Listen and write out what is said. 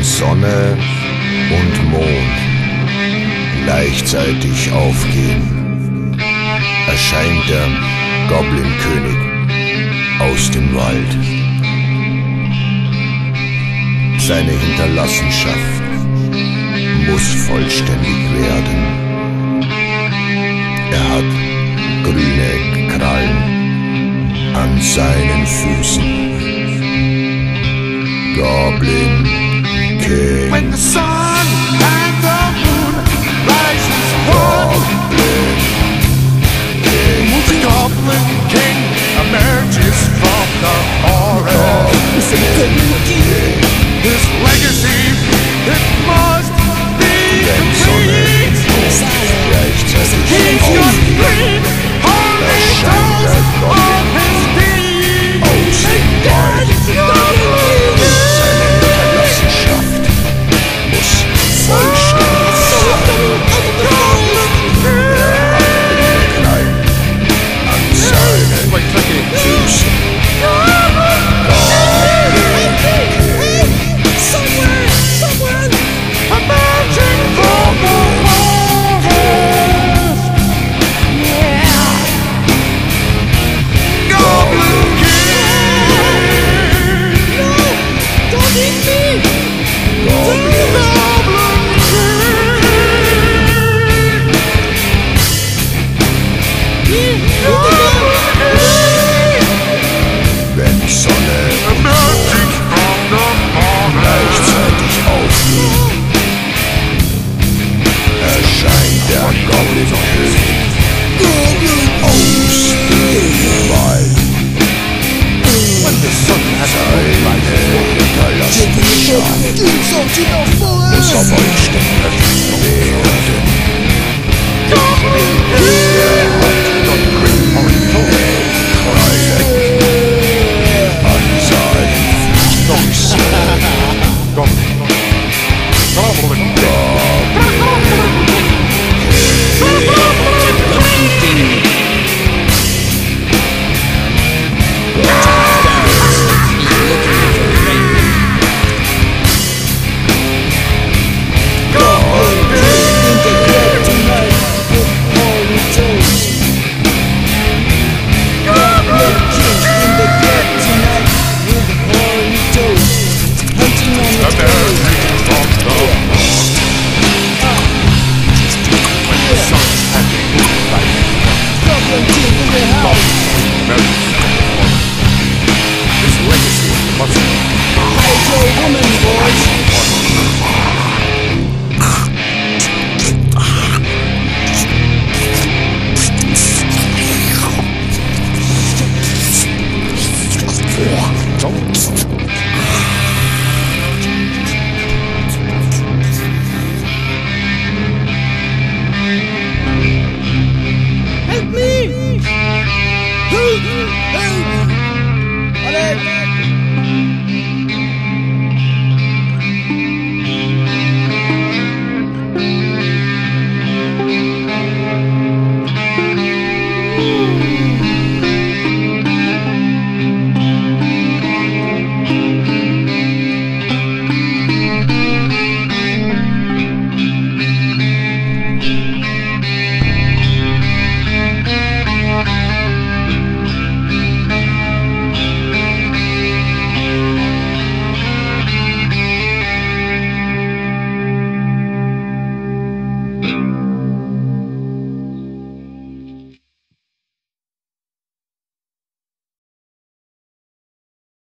Wenn Sonne und Mond gleichzeitig aufgehen, erscheint der Goblin König aus dem Wald. Seine Hinterlassenschaft muss vollständig werden. Er hat grüne Krallen an seinen Füßen. Goblin King. When the sun and the moon rises Goblin King. the Goblin King emerges from the forest. His legacy, it must be complete. He's got green, holy toes on his feet. Help me! Help! Help!